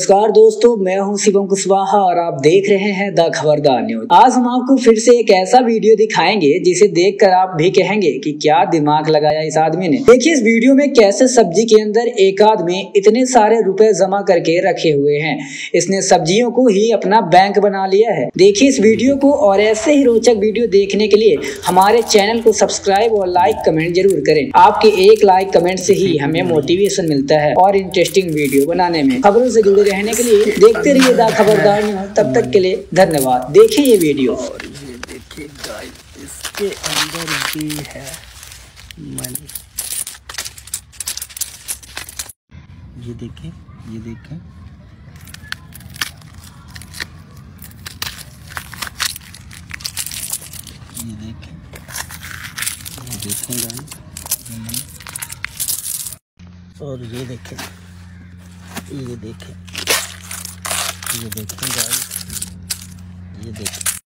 नमस्कार दोस्तों, मैं हूं शिवम कुशवाहा और आप देख रहे हैं द खबरदार न्यूज। आज हम आपको फिर से एक ऐसा वीडियो दिखाएंगे जिसे देखकर आप भी कहेंगे कि क्या दिमाग लगाया इस आदमी ने। देखिए इस वीडियो में कैसे सब्जी के अंदर एक आदमी इतने सारे रुपए जमा करके रखे हुए हैं। इसने सब्जियों को ही अपना बैंक बना लिया है। देखिए इस वीडियो को और ऐसे ही रोचक वीडियो देखने के लिए हमारे चैनल को सब्सक्राइब और लाइक कमेंट जरूर करें। आपके एक लाइक कमेंट से ही हमें मोटिवेशन मिलता है और इंटरेस्टिंग वीडियो बनाने में। खबरों से जुड़े रहने के लिए देखते रहिए द खबरदार न्यूज। तब तक के लिए धन्यवाद। देखिए ये वीडियो। और ये देखिए गाइस, इसके अंदर भी है मनी। ये देखिए, ये देखें, ये देखें, ये देखें गाइस, और ये देखें, ये देखें, ये देखें गाइस, ये देखें।